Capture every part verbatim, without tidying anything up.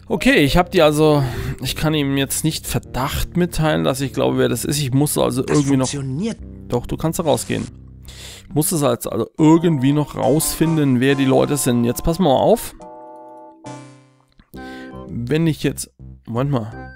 Okay, ich habe die also... Ich kann ihm jetzt nicht Verdacht mitteilen, dass ich glaube, wer das ist. Ich muss also Das irgendwie noch... funktioniert. Doch, du kannst da rausgehen. Ich muss es also irgendwie noch rausfinden, wer die Leute sind. Jetzt pass mal auf. Wenn ich jetzt... Moment mal.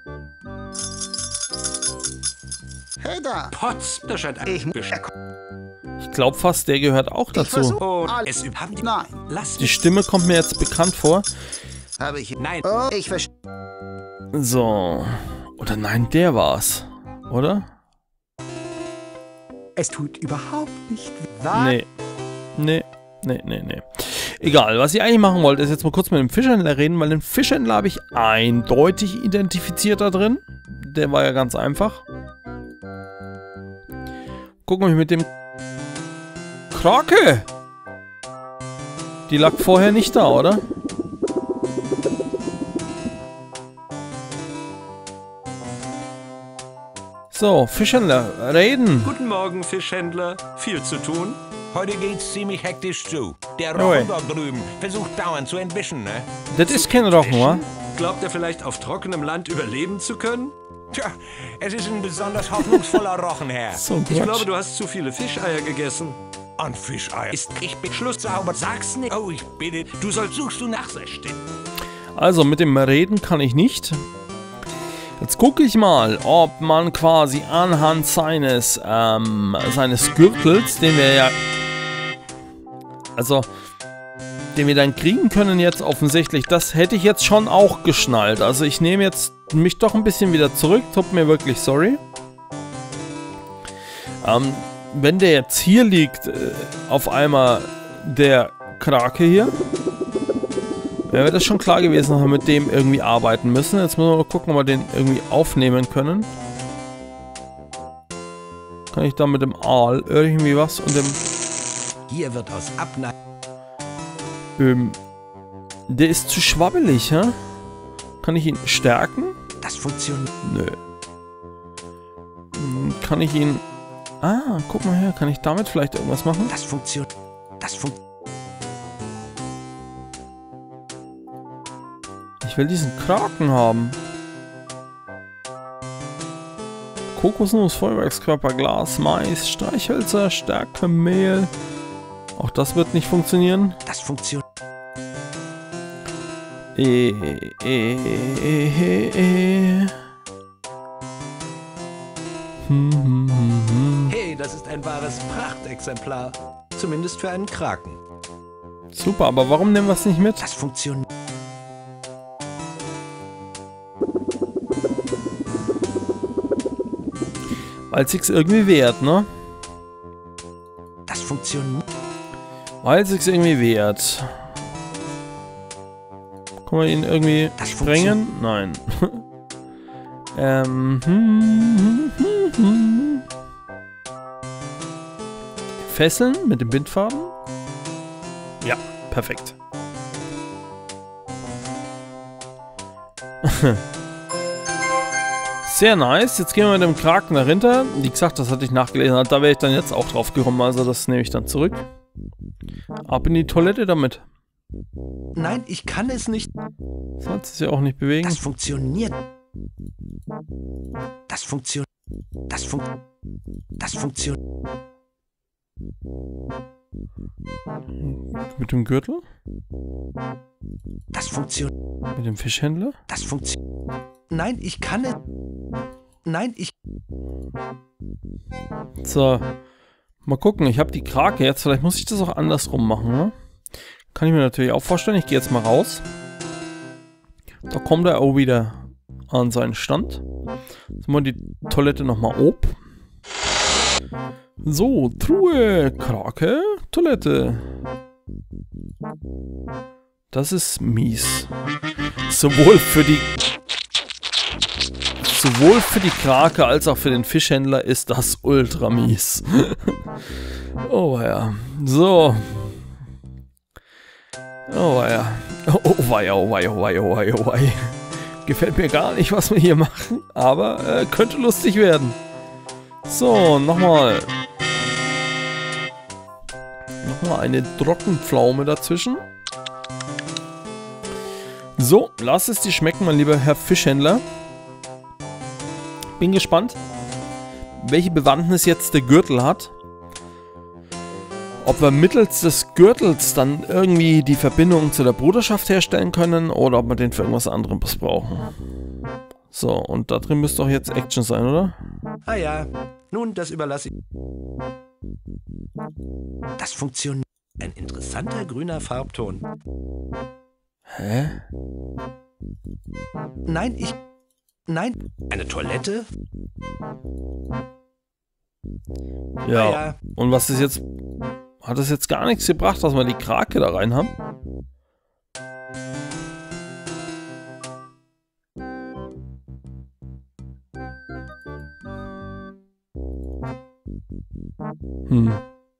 Hey da. Potz, das scheint ein Ich, Ich glaube fast, der gehört auch ich dazu. versuche Oh, alles. es haben die... Nein, Lass Die mich- Stimme kommt mir jetzt bekannt vor. habe ich. Nein. Oh, ich verstehe. So. Oder nein, der war's. Oder? Es tut überhaupt nicht weh. Nee. Nee. Nee, nee, nee. Egal, was ich eigentlich machen wollte, ist jetzt mal kurz mit dem Fischhändler reden, weil den Fischhändler habe ich eindeutig identifiziert da drin. Der war ja ganz einfach. Gucken wir mit dem Krake. Die lag vorher nicht da, oder? So, Fischhändler, reden. Guten Morgen, Fischhändler. Viel zu tun? Heute geht's ziemlich hektisch zu. Der Oi. Rochen dort drüben versucht dauernd zu entwischen, ne? Das ist kein Rochen, wa? Glaubt er vielleicht auf trockenem Land überleben zu können? Tja, es ist ein besonders hoffnungsvoller Rochen, Herr. So Ich glaube, Quatsch. du hast zu viele Fischeier gegessen. Und Fischeier. Ist ich bin schlusssauber. Sag's nicht. Oh, ich bitte. Du sollst suchst du nach Sechsten. Also, mit dem Reden kann ich nicht. Jetzt gucke ich mal, ob man quasi anhand seines, ähm, seines Gürtels, den wir ja, also, den wir dann kriegen können jetzt offensichtlich, das hätte ich jetzt schon auch geschnallt. Also ich nehme jetzt mich doch ein bisschen wieder zurück, tut mir wirklich sorry. Ähm, wenn der jetzt hier liegt, äh, auf einmal der Krake hier, wäre das schon klar gewesen, dass wir mit dem irgendwie arbeiten müssen. Jetzt müssen wir mal gucken, ob wir den irgendwie aufnehmen können. Kann ich da mit dem Aal irgendwie was und dem... Hier wird aus Abneigung. Ähm, der ist zu schwabbelig, hä? Kann ich ihn stärken? Das funktioniert. Nö. Hm, Kann ich ihn... Ah, guck mal her. Kann ich damit vielleicht irgendwas machen? Das funktioniert. Das funktioniert. Ich will diesen Kraken haben. Kokosnuss, Feuerwerkskörper, Glas, Mais, Streichhölzer, Stärke, Mehl. Auch das wird nicht funktionieren. Das funktioniert. Äh, äh, äh, äh. Hm, hm, hm, hm. Hey, das ist ein wahres Prachtexemplar. Zumindest für einen Kraken. Super, aber warum nehmen wir es nicht mit? Das funktioniert. Weil es sich irgendwie wehrt, ne? Das funktioniert. Weil es sich irgendwie wehrt. Kann man ihn irgendwie Das sprengen? Nein. ähm. hm, hm, hm, hm. Fesseln mit dem Bindfaden? Ja, perfekt. Sehr nice. Jetzt gehen wir mit dem Kraken dahinter. Wie gesagt, das hatte ich nachgelesen. Da wäre ich dann jetzt auch drauf gekommen. Also das nehme ich dann zurück. Ab in die Toilette damit. Nein, ich kann es nicht. Sollst du ja auch nicht bewegen. Das funktioniert. Das funktioniert. Das funktioniert. Das funktioniert. Mit dem Gürtel? Das funktioniert. Mit dem Fischhändler? Das funktioniert. Nein, ich kann es. Nein, ich. So. Mal gucken. Ich habe die Krake jetzt. Vielleicht muss ich das auch andersrum machen, ne? Kann ich mir natürlich auch vorstellen. Ich gehe jetzt mal raus. Da kommt er auch wieder an seinen Stand. Jetzt machen wir die Toilette nochmal ob. So, Truhe, Krake, Toilette. Das ist mies. Sowohl für die Sowohl für die Krake als auch für den Fischhändler ist das ultra mies. Oh ja. So. Oh ja. Oh wei, oh wei, oh wei, oh wei, oh wei. Gefällt mir gar nicht, was wir hier machen, aber äh, könnte lustig werden. So, nochmal. Nochmal eine Trockenpflaume dazwischen. So, lass es dir schmecken, mein lieber Herr Fischhändler. Bin gespannt, welche Bewandtnis jetzt der Gürtel hat. Ob wir mittels des Gürtels dann irgendwie die Verbindung zu der Bruderschaft herstellen können oder ob wir den für irgendwas anderes brauchen. So, und da drin müsste doch jetzt Action sein, oder? Ah ja, nun, das überlasse ich. Das funktioniert. Ein interessanter grüner Farbton. Hä? Nein, ich... Nein. Eine Toilette? Ja. Ah ja. Und was ist jetzt... Hat es jetzt gar nichts gebracht, dass wir die Krake da rein haben? Hm.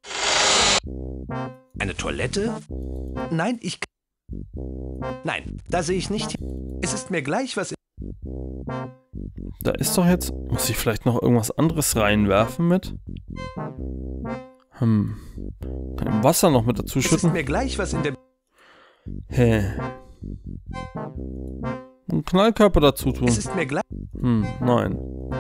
Eine Toilette? Nein, ich... Nein, da sehe ich nicht... Es ist mir gleich, was... Da ist doch jetzt... Muss ich vielleicht noch irgendwas anderes reinwerfen mit? Hm. Kann ich Wasser noch mit dazu Es ist schütten? mir gleich, was in der... Hä? Einen Knallkörper dazu tun? Es ist mir gleich... Hm, nein.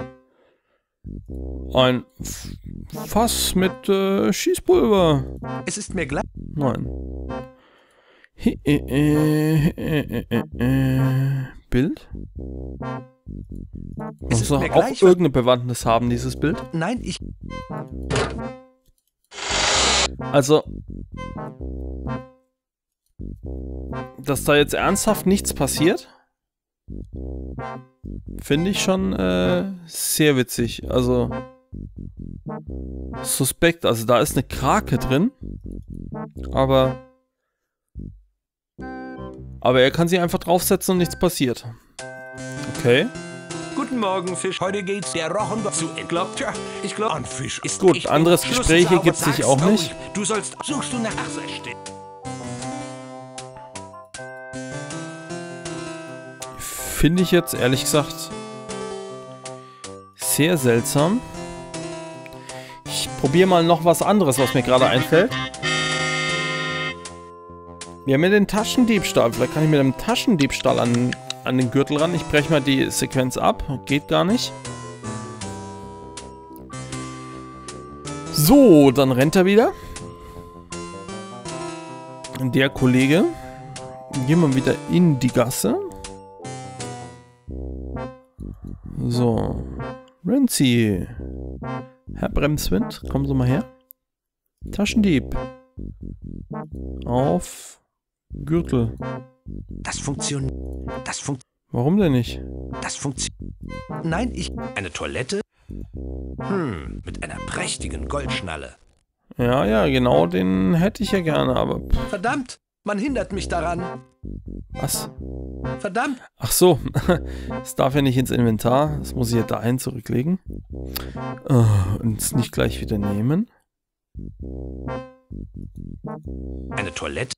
Ein F Fass mit äh, Schießpulver. Es ist mir gleich... Nein. He äh, äh, äh, äh, äh. Bild? Es Muss ist doch mir auch gleich, was... irgendeine Bewandtnis haben, dieses Bild. Nein, ich... Also, dass da jetzt ernsthaft nichts passiert, finde ich schon äh, sehr witzig. Also, suspekt. Also, da ist eine Krake drin, aber, aber er kann sie einfach draufsetzen und nichts passiert. Okay. Guten Morgen, Fisch. Heute geht's der Rochen zu entglaubt. Tja, ich glaube, an Fisch ist Gut, ich anderes Schluss Gespräche sauber, gibt's sich sag's auch ruhig. nicht. Du sollst, suchst du nach Achse. Finde ich jetzt, ehrlich gesagt, sehr seltsam. Ich probiere mal noch was anderes, was mir gerade einfällt. Wir haben ja den Taschendiebstahl. Vielleicht kann ich mit dem Taschendiebstahl an, an den Gürtel ran. Ich breche mal die Sequenz ab. Geht gar nicht. So, dann rennt er wieder. Der Kollege. Gehen wir wieder in die Gasse. So. Renzi. Herr Bremswind, kommen Sie mal her. Taschendieb. Auf Gürtel. Das funktioniert... Das funktioniert... Warum denn nicht? Das funktioniert... Nein, ich... Eine Toilette? Hm, mit einer prächtigen Goldschnalle. Ja, ja, genau den hätte ich ja gerne, aber... pff, Verdammt, man hindert mich daran. was? Verdammt. Ach so, das darf ja nicht ins Inventar. Das muss ich ja dahin zurücklegen. Oh, und es nicht gleich wieder nehmen. Eine Toilette?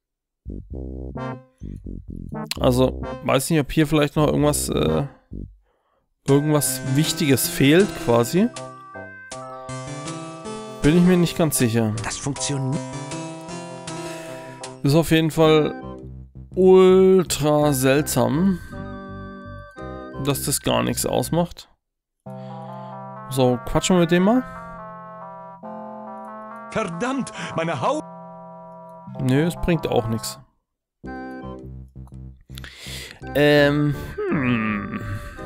Also, weiß nicht, ob hier vielleicht noch irgendwas, äh, irgendwas Wichtiges fehlt, quasi. Bin ich mir nicht ganz sicher. Das funktioniert... Ist auf jeden Fall ultra seltsam, dass das gar nichts ausmacht. So, quatschen wir mit dem mal. Verdammt, meine Haut. Nö, es bringt auch nichts. Ähm, hm.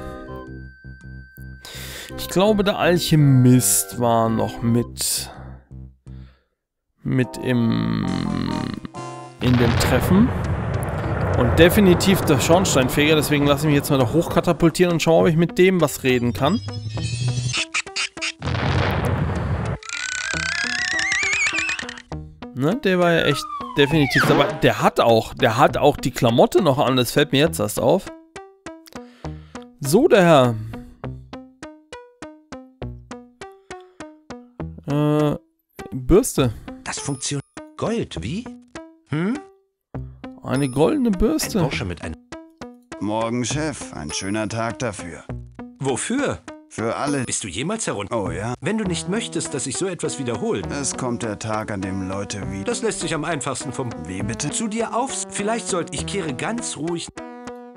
Ich glaube, der Alchemist war noch mit mit im in dem Treffen. Und definitiv der Schornsteinfeger, deswegen lasse ich mich jetzt mal da hochkatapultieren und schaue, ob ich mit dem was reden kann. Ne, der war ja echt definitiv dabei. Der hat auch, der hat auch die Klamotte noch an, das fällt mir jetzt erst auf. So, der Herr. Äh, Bürste. Das funktioniert... Gold, wie? Hm? Eine goldene Ein Bürste. Bursche mit einem... Morgen, Chef. Ein schöner Tag dafür. Wofür? Für alle. Bist du jemals herunter? Oh ja. Wenn du nicht möchtest, dass sich so etwas wiederholt, Es kommt der Tag, an dem Leute wie... das lässt sich am einfachsten vom... Wie bitte? Zu dir aufs... Vielleicht sollte ich kehre ganz ruhig...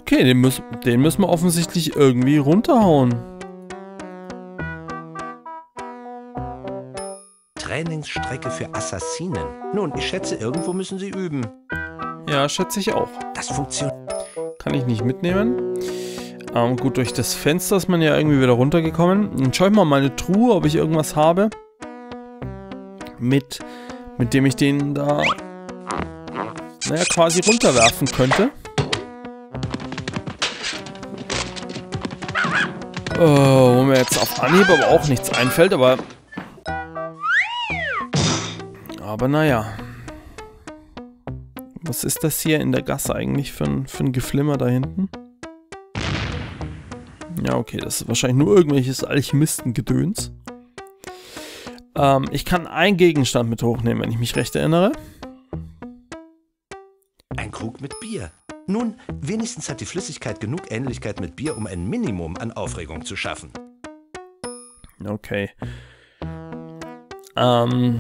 Okay, den, müssen, den müssen wir offensichtlich irgendwie runterhauen. Trainingsstrecke für Assassinen. Nun, ich schätze, irgendwo müssen sie üben. Ja, schätze ich auch. Das funktioniert. Kann ich nicht mitnehmen. Ähm, gut, durch das Fenster ist man ja irgendwie wieder runtergekommen. Dann schaue ich mal meine Truhe, ob ich irgendwas habe. Mit, mit dem ich den da, naja, quasi runterwerfen könnte. Oh, wo mir jetzt auf Anhieb aber auch nichts einfällt, aber... Aber naja. Was ist das hier in der Gasse eigentlich für ein, für ein Geflimmer da hinten? Ja, okay, das ist wahrscheinlich nur irgendwelches Alchemistengedöns. Ähm, ich kann einen Gegenstand mit hochnehmen, wenn ich mich recht erinnere. Ein Krug mit Bier. Nun, wenigstens hat die Flüssigkeit genug Ähnlichkeit mit Bier, um ein Minimum an Aufregung zu schaffen. Okay. Ähm...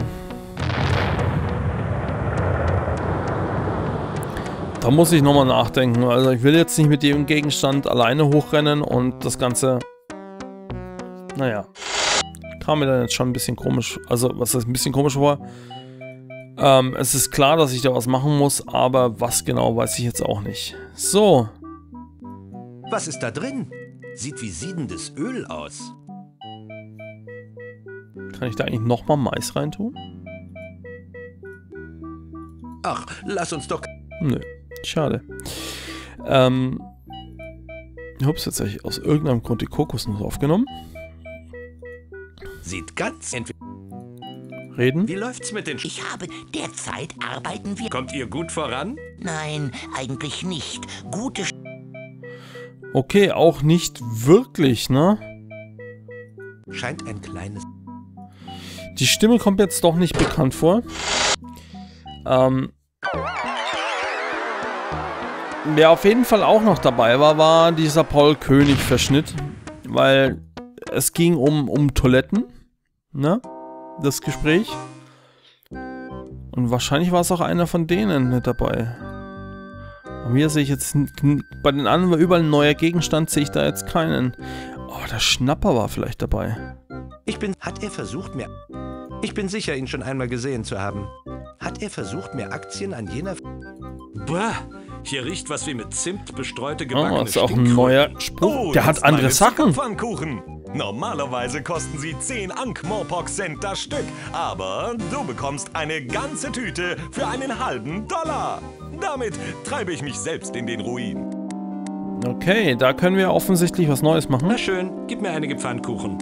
Da muss ich nochmal nachdenken. Also ich will jetzt nicht mit dem Gegenstand alleine hochrennen und das Ganze... Naja. Kam mir dann jetzt schon ein bisschen komisch. Also was heißt ein bisschen komisch vor? Ähm, es ist klar, dass ich da was machen muss, aber was genau weiß ich jetzt auch nicht. So. Was ist da drin? Sieht wie siedendes Öl aus. Kann ich da eigentlich nochmal Mais reintun? Ach, lass uns doch... Nö. Schade. Ähm. Ups, jetzt habe ich aus irgendeinem Grund die Kokosnuss aufgenommen. Sieht ganz entweder. Reden? Wie läuft's mit den... Sch Ich habe... Derzeit arbeiten wir... Kommt ihr gut voran? Nein, eigentlich nicht. Gute... Sch Okay, auch nicht wirklich, ne? Scheint ein kleines... Die Stimme kommt jetzt doch nicht bekannt vor. Ähm... Wer auf jeden Fall auch noch dabei war, war dieser Paul König-Verschnitt. Weil es ging um, um Toiletten, ne? Das Gespräch. Und wahrscheinlich war es auch einer von denen mit dabei. Und hier sehe ich jetzt, bei den anderen war überall ein neuer Gegenstand, sehe ich da jetzt keinen. Oh, der Schnapper war vielleicht dabei. Ich bin... Hat er versucht, mir... Ich bin sicher, ihn schon einmal gesehen zu haben. Hat er versucht, mir Aktien an jener... Bah, hier riecht was wie mit Zimt bestreute Oh, gebackene das ist auch ein Stinkkrücken. neuer Spruch. Oh, Der hat jetzt andere meine Sachen. Zuckerpfannkuchen. Normalerweise kosten sie zehn Ankh-Morpok-Cent das Stück, aber du bekommst eine ganze Tüte für einen halben Dollar. Damit treibe ich mich selbst in den Ruin. Okay, da können wir offensichtlich was Neues machen. Na schön, gib mir einige Pfannkuchen.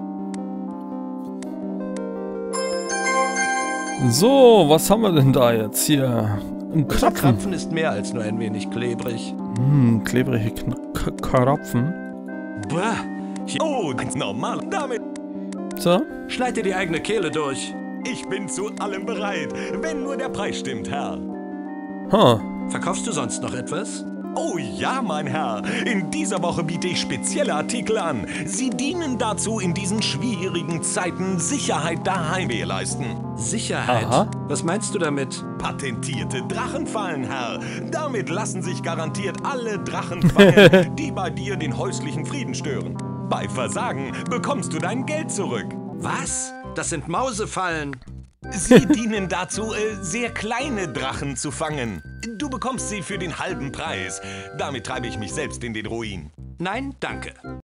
So, was haben wir denn da jetzt hier? Ein Dieser Krapfen. Krapfen ist mehr als nur ein wenig klebrig. Hm, klebrige Kn K Krapfen. Bah, hier, Oh, ganz normal. Damit, So. schneid dir die eigene Kehle durch. ich bin zu allem bereit, wenn nur der Preis stimmt, Herr. Huh. Verkaufst du sonst noch etwas? Oh ja, mein Herr. In dieser Woche biete ich spezielle Artikel an. Sie dienen dazu, in diesen schwierigen Zeiten Sicherheit daheim zu leisten. Sicherheit? Aha. Was meinst du damit? Patentierte Drachenfallen, Herr. Damit lassen sich garantiert alle Drachen fangen, die bei dir den häuslichen Frieden stören. Bei Versagen bekommst du dein Geld zurück. Was? Das sind Mausefallen. Sie dienen dazu, äh, sehr kleine Drachen zu fangen. Du bekommst sie für den halben Preis. Damit treibe ich mich selbst in den Ruin. Nein, danke.